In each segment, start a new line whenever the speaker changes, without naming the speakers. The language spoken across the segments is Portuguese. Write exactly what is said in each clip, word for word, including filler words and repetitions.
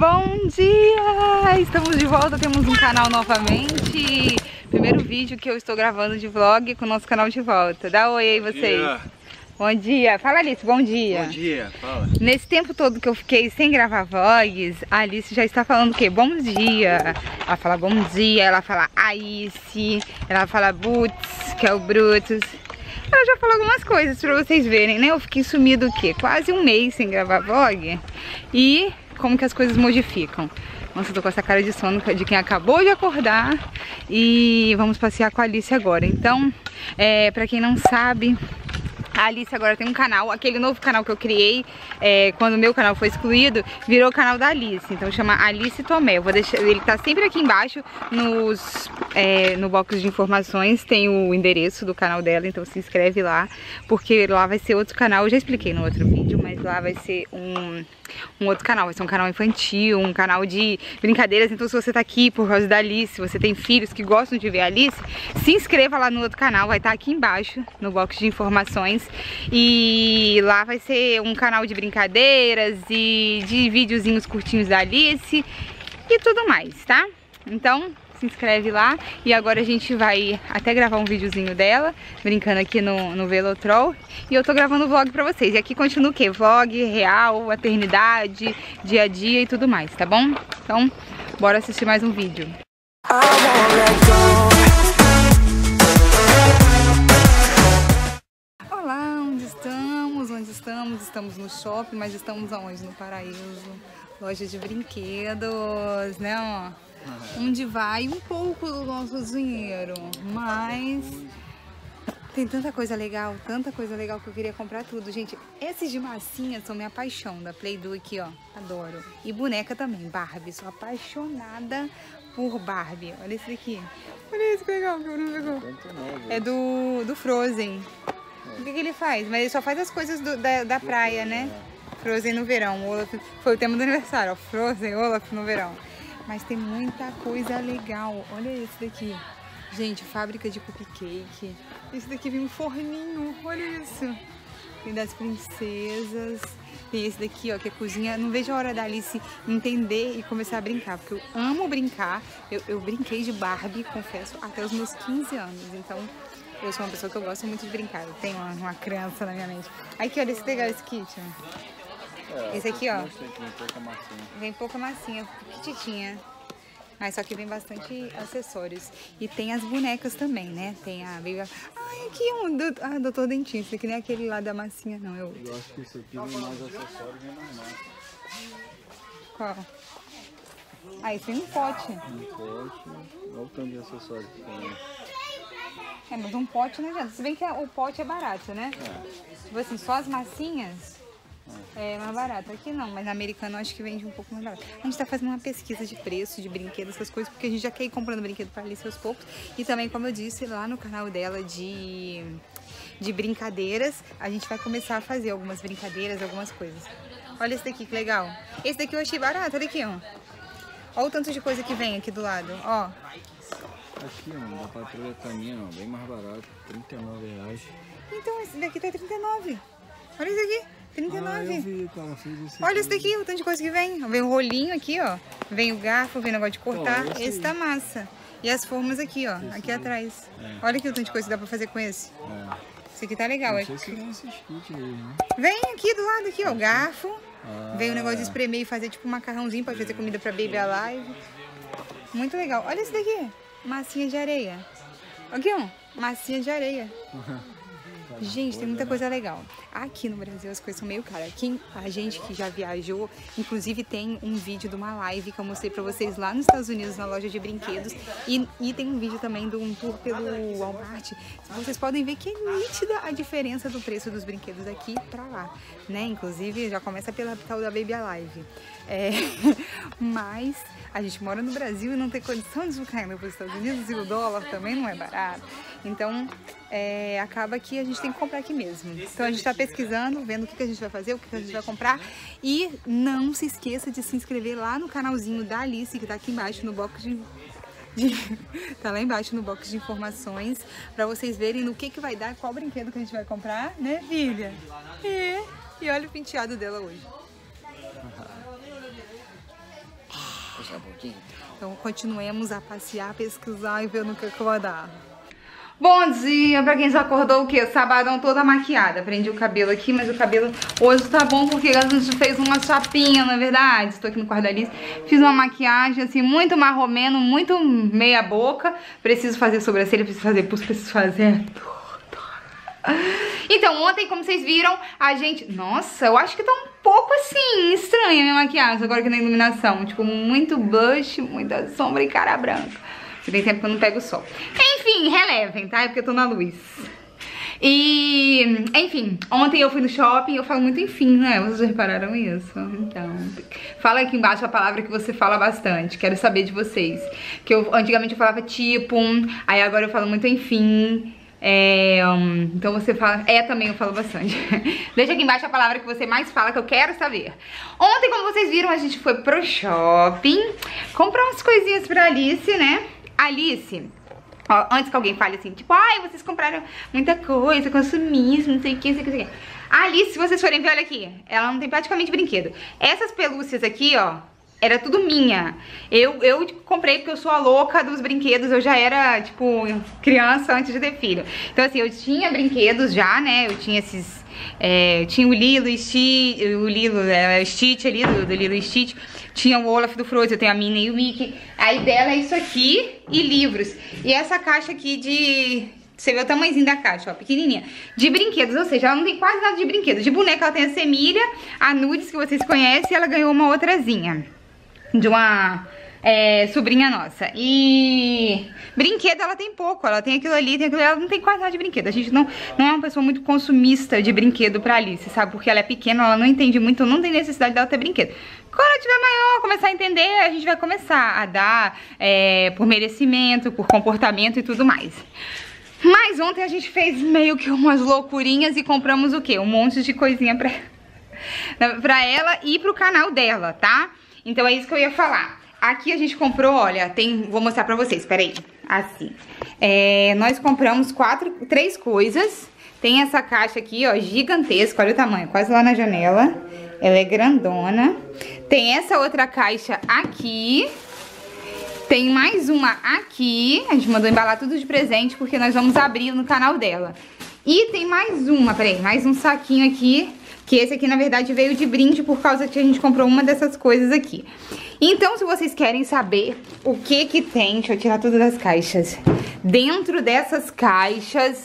Bom dia! Estamos de volta, temos um canal novamente. Primeiro vídeo que eu estou gravando de vlog com o nosso canal de volta. Dá oi aí vocês. Bom dia! Bom dia. Fala, Alice, bom dia.
Bom dia, fala.
Nesse tempo todo que eu fiquei sem gravar vlogs, a Alice já está falando o quê? Bom dia. Ela fala bom dia, ela fala Aice, ela fala Boots, que é o Brutus. Ela já falou algumas coisas pra vocês verem, né? Eu fiquei sumido o quê? Quase um mês sem gravar vlog. E como que as coisas modificam. Nossa, eu tô com essa cara de sono de quem acabou de acordar. E vamos passear com a Alice agora. Então, é, pra quem não sabe, a Alice agora tem um canal, aquele novo canal que eu criei, é, quando o meu canal foi excluído, virou o canal da Alice. Então chama Alice Tomé. Eu vou deixar, ele tá sempre aqui embaixo nos, é, no box de informações, tem o endereço do canal dela, então se inscreve lá, porque lá vai ser outro canal. Eu já expliquei no outro vídeo, mas lá vai ser um, um outro canal, vai ser um canal infantil, um canal de brincadeiras. Então se você tá aqui por causa da Alice, se você tem filhos que gostam de ver a Alice, se inscreva lá no outro canal, vai estar aqui embaixo no box de informações. E lá vai ser um canal de brincadeiras e de videozinhos curtinhos da Alice e tudo mais, tá? Então se inscreve lá. E agora a gente vai até gravar um videozinho dela brincando aqui no, no Velotrol. E eu tô gravando vlog pra vocês. E aqui continua o quê? Vlog real, maternidade, dia a dia e tudo mais, tá bom? Então bora assistir mais um vídeo. Olá, onde estamos? Onde estamos? Estamos no shopping, mas estamos aonde? No Paraíso, loja de brinquedos, né? Ó, onde vai um pouco do nosso dinheiro, mas tem tanta coisa legal, tanta coisa legal que eu queria comprar tudo. Gente, esses de massinha são minha paixão, da Play-Doh aqui, ó, adoro. E boneca também, Barbie, sou apaixonada por Barbie. Olha esse daqui, olha esse que legal, que eu não pegou. É do, do Frozen. O que, que ele faz? Mas ele só faz as coisas do, da, da praia, né? Frozen no verão. Olaf, foi o tema do aniversário, ó. Frozen, Olaf no verão. Mas tem muita coisa legal. Olha esse daqui. Gente, fábrica de cupcake. Esse daqui vem um forninho. Olha isso. Tem das princesas. Tem esse daqui, ó, que é cozinha. Não vejo a hora da Alice entender e começar a brincar. Porque eu amo brincar. Eu, eu brinquei de Barbie, confesso, até os meus quinze anos. Então eu sou uma pessoa que eu gosto muito de brincar. Eu tenho uma, uma criança na minha mente. Aqui, olha esse legal, esse kit. É, esse aqui, ó. Vem pouca massinha. Vem pouca massinha, petitinha. Mas só que vem bastante acessórios. E tem as bonecas também, né? Tem a Baby... Ai, aqui é um do... ah, doutor Dentista, que nem aquele lá da massinha, não. Eu,
eu acho que esse aqui vem mais acessórios e normal.
Qual? Ah, esse vem um pote.
Um pote. Olha o tanto de acessórios que tem.
É, mas um pote não adianta. Se bem que o pote é barato, né? É. Tipo assim, só as massinhas é mais barato. Aqui não, mas na Americana eu acho que vende um pouco mais barato. A gente tá fazendo uma pesquisa de preço, de brinquedos, essas coisas, porque a gente já quer ir comprando brinquedo pra Alice aos poucos. E também, como eu disse, lá no canal dela de, de brincadeiras, a gente vai começar a fazer algumas brincadeiras, algumas coisas. Olha esse daqui, que legal. Esse daqui eu achei barato, olha aqui, ó. Olha o tanto de coisa que vem aqui do lado, ó.
Aqui, ó, da Patrulha Canina, ó, bem mais barato, trinta e nove reais.
Então, esse daqui tá trinta e nove. Olha isso aqui, trinta e nove.
Ah, eu vi, cara, fiz esse
Olha
aqui.
isso daqui, o tanto de coisa que vem. Vem o rolinho aqui, ó. Vem o garfo, vem o negócio de cortar.
Pô, esse
esse tá massa. E as formas aqui, ó,
esse
aqui
aí.
atrás.
É.
Olha aqui o tanto de coisa que dá pra fazer com esse.
É.
Esse aqui tá legal.
Não sei se vem esses kits aí, né?
Vem aqui do lado, aqui, ó, o garfo.
Ah,
Vem o negócio de espremer e fazer tipo um macarrãozinho pra fazer comida pra Baby Alive. Muito legal. Olha esse daqui, massinha de areia. Aqui, ó, massinha de areia. Gente, tem muita coisa legal. Aqui no Brasil as coisas são meio caras. Quem, a gente que já viajou, inclusive tem um vídeo de uma live que eu mostrei pra vocês lá nos Estados Unidos, na loja de brinquedos. E, e tem um vídeo também de um tour pelo Walmart. Vocês podem ver que é nítida a diferença do preço dos brinquedos daqui pra lá, né? Inclusive já começa pela tal da Baby Alive. É, mas a gente mora no Brasil e não tem condição de ficar indo para os Estados Unidos e o dólar também não é barato. Então é, acaba que a gente tem que comprar aqui mesmo. Então a gente está pesquisando, vendo o que, que a gente vai fazer, o que, que a gente vai comprar. E não se esqueça de se inscrever lá no canalzinho da Alice, que está aqui embaixo no box de... De, tá lá embaixo no box de informações pra vocês verem no que que vai dar, qual brinquedo que a gente vai comprar, né, filha? É. E olha o penteado dela hoje.
fechar um pouquinho?
Então continuemos a passear, pesquisar e ver no que que vai dar. Bom dia pra quem já acordou o quê? Sabadão toda maquiada. Prendi o cabelo aqui, mas o cabelo hoje tá bom porque a gente fez uma chapinha, na verdade. Estou aqui no quarto da Alice. Fiz uma maquiagem assim, muito marromeno, muito meia boca. Preciso fazer sobrancelha, preciso fazer pulso, preciso fazer tudo. Então, ontem, como vocês viram, a gente... Nossa, eu acho que tá um pouco assim, estranha a minha maquiagem agora aqui na iluminação. Tipo, muito blush, muita sombra e cara branca. Tem tempo que eu não pego o sol. Enfim, relevem, tá? É porque eu tô na luz. E, enfim, ontem eu fui no shopping, eu falo muito enfim, né? Vocês já repararam isso? Então, fala aqui embaixo a palavra que você fala bastante. Quero saber de vocês. Que eu, antigamente eu falava tipo, aí agora eu falo muito enfim. É, um, então você fala... É, também eu falo bastante. Deixa aqui embaixo a palavra que você mais fala, que eu quero saber. Ontem, como vocês viram, a gente foi pro shopping comprar umas coisinhas pra Alice, né? Alice, ó, antes que alguém fale assim, tipo, ai, vocês compraram muita coisa, consumismo, não sei o que, não sei o que. A Alice, se vocês forem ver, olha aqui, ela não tem praticamente brinquedo. Essas pelúcias aqui, ó, era tudo minha. Eu, eu comprei porque eu sou a louca dos brinquedos, eu já era, tipo, criança antes de ter filho. Então, assim, eu tinha brinquedos já, né, eu tinha esses... É, tinha o Lilo e Stitch, o Lilo, é, Stitch ali, do, do Lilo e Stitch. Tinha o Olaf do Frozen, eu tenho a Minnie e o Mickey. Aí dela é isso aqui e livros. E essa caixa aqui de... Você vê o tamanhozinho da caixa, ó, pequenininha. De brinquedos, ou seja, ela não tem quase nada de brinquedo. De boneca ela tem a Semília, a Nudes, que vocês conhecem, e ela ganhou uma outrazinha. De uma... É, sobrinha nossa. E brinquedo ela tem pouco, ela tem aquilo ali, tem aquilo ali, ela não tem quase nada de brinquedo. A gente não, não é uma pessoa muito consumista de brinquedo pra Alice, sabe? Porque ela é pequena, ela não entende muito, não tem necessidade dela ter brinquedo. Quando ela tiver maior, começar a entender, a gente vai começar a dar é, por merecimento, por comportamento e tudo mais. Mas ontem a gente fez meio que umas loucurinhas e compramos o quê? Um monte de coisinha pra, pra ela e pro canal dela, tá? Então é isso que eu ia falar. Aqui a gente comprou, olha, tem, vou mostrar pra vocês, peraí, assim, é, nós compramos quatro, três coisas, tem essa caixa aqui, ó, gigantesca, olha o tamanho, quase lá na janela, ela é grandona, tem essa outra caixa aqui, tem mais uma aqui, a gente mandou embalar tudo de presente porque nós vamos abrir no canal dela, e tem mais uma, peraí, mais um saquinho aqui, que esse aqui na verdade veio de brinde por causa que a gente comprou uma dessas coisas aqui. Então, se vocês querem saber o que que tem, deixa eu tirar tudo das caixas. Dentro dessas caixas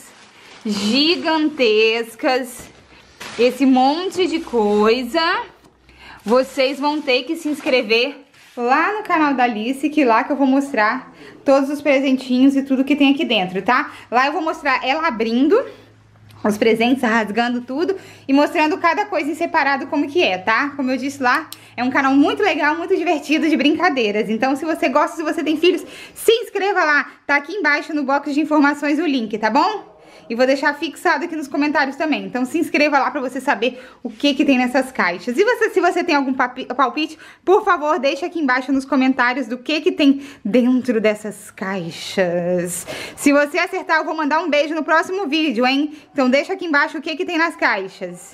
gigantescas, esse monte de coisa, vocês vão ter que se inscrever lá no canal da Alice, que lá que eu vou mostrar todos os presentinhos e tudo que tem aqui dentro, tá? Lá eu vou mostrar ela abrindo os presentes, rasgando tudo e mostrando cada coisa em separado como que é, tá? Como eu disse lá, é um canal muito legal, muito divertido de brincadeiras. Então, se você gosta, se você tem filhos, se inscreva lá. Tá aqui embaixo no box de informações o link, tá bom? E vou deixar fixado aqui nos comentários também. Então se inscreva lá pra você saber o que que tem nessas caixas. E você, se você tem algum palpite, por favor, deixa aqui embaixo nos comentários do que que tem dentro dessas caixas. Se você acertar, eu vou mandar um beijo no próximo vídeo, hein? Então deixa aqui embaixo o que que tem nas caixas.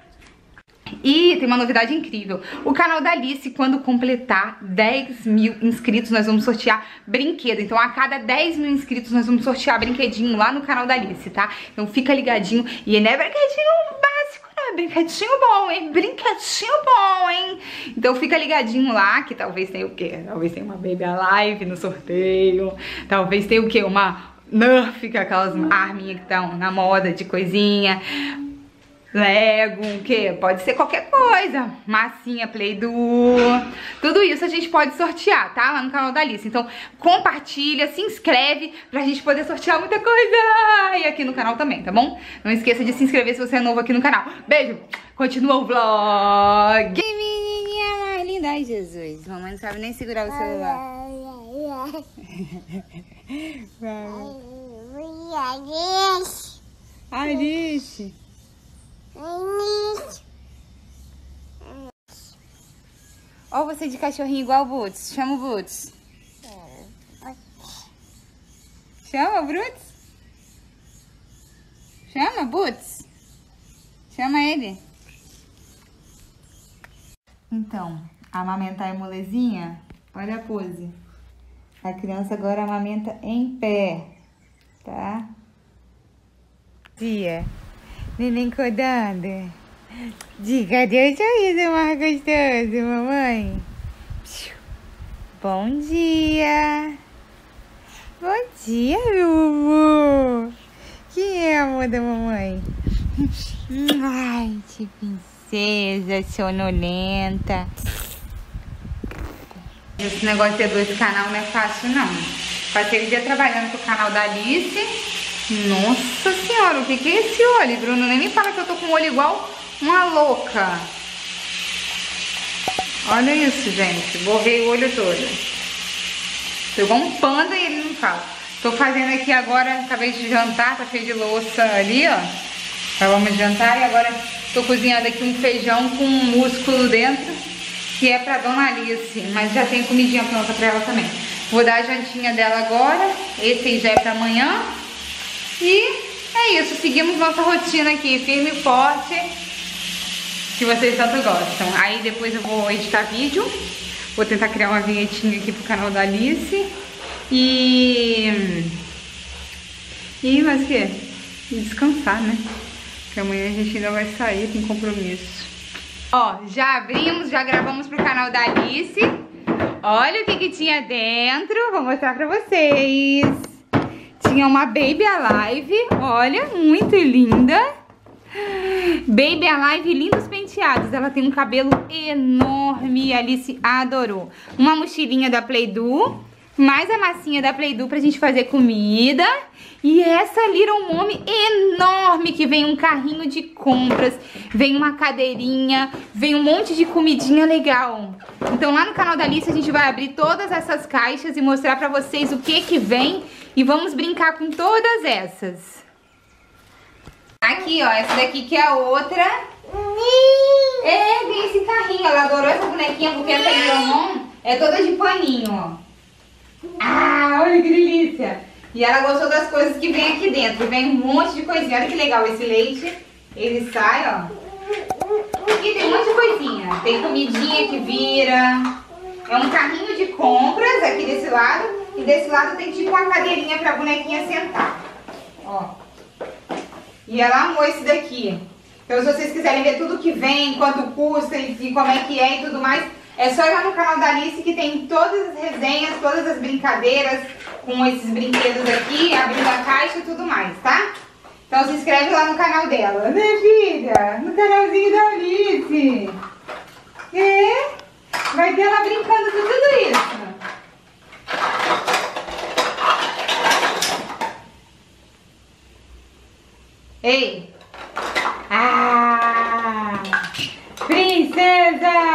E tem uma novidade incrível. O canal da Alice, quando completar dez mil inscritos, nós vamos sortear brinquedo. Então a cada dez mil inscritos nós vamos sortear brinquedinho lá no canal da Alice, tá? Então fica ligadinho. E não é brinquedinho básico, não. É brinquedinho bom, hein? Brinquedinho bom, hein? Então fica ligadinho lá, que talvez tenha o quê? Talvez tenha uma Baby Alive no sorteio. Talvez tenha o quê? Uma Nerf, que é aquelas arminhas que estão na moda de coisinha. Lego, o que? Pode ser qualquer coisa. Massinha, Play-Doh. Tudo isso a gente pode sortear, tá? Lá no canal da Alice. Então compartilha, se inscreve pra gente poder sortear muita coisa. E aqui no canal também, tá bom? Não esqueça de se inscrever se você é novo aqui no canal. Beijo! Continua o vlog. Que menininha mais linda. Ai, Jesus. Mamãe não sabe nem segurar o celular. Alice. Ó, você de cachorrinho igual o Boots. Chama o Boots. Chama o Boots. Chama, Boots. Chama ele. Então, amamentar é molezinha? Olha a pose. A criança agora amamenta em pé, tá? Dia. Neném acordando. Diga, cadê o sorriso mais gostoso, mamãe? Bom dia. Bom dia, meu amor. Quem é amor da mamãe? Ai, que princesa sonolenta. Esse negócio de ter dois canal não é fácil, não. Passei o dia trabalhando pro canal da Alice. Nossa senhora, o que que é esse olho, Bruno? Nem me fala que eu tô com o olho igual uma louca. Olha isso, gente. Borrei o olho todo. Tô igual um panda e ele não fala. Tô fazendo aqui agora, acabei de jantar, tá cheio de louça ali, ó. Acabamos de jantar e agora tô cozinhando aqui um feijão com músculo dentro, que é pra Dona Alice, mas já tem comidinha pronta pra ela também. Vou dar a jantinha dela agora, esse aí já é pra amanhã. E é isso, seguimos nossa rotina aqui, firme e forte, que vocês tanto gostam. Aí depois eu vou editar vídeo, vou tentar criar uma vinhetinha aqui pro canal da Alice. E... E mais o quê? E descansar, né? Porque amanhã a gente ainda vai sair, tem compromisso. Ó, já abrimos, já gravamos pro canal da Alice. Olha o que que tinha dentro, vou mostrar pra vocês. Tinha uma Baby Alive, olha, muito linda. Baby Alive, lindos penteados. Ela tem um cabelo enorme, a Alice adorou. Uma mochilinha da Play-Doh, mais a massinha da Play-Doh pra gente fazer comida. E essa Little Mommy enorme, que vem um carrinho de compras, vem uma cadeirinha, vem um monte de comidinha legal. Então lá no canal da Alice a gente vai abrir todas essas caixas e mostrar pra vocês o que que vem. E vamos brincar com todas essas. Aqui, ó, essa daqui que é a outra. É, vem esse carrinho. Ela adorou essa bonequinha porque essa Little Mom é toda de paninho, ó. Ah, olha que delícia. E ela gostou das coisas que vem aqui dentro. Vem um monte de coisinha. Olha que legal esse leite. Ele sai, ó. Aqui tem um monte de coisinha. Tem comidinha que vira. É um carrinho de compras aqui desse lado. E desse lado tem tipo uma cadeirinha pra bonequinha sentar. Ó. E ela amou esse daqui. Então se vocês quiserem ver tudo que vem, quanto custa e, e como é que é e tudo mais, é só ir lá no canal da Alice que tem todas as resenhas, todas as brincadeiras com esses brinquedos aqui, abrindo a caixa e tudo mais, tá? Então se inscreve lá no canal dela, né, filha? No canalzinho da Alice. É? Vai ter ela brincando com tudo isso. Ei! Ah! Princesa!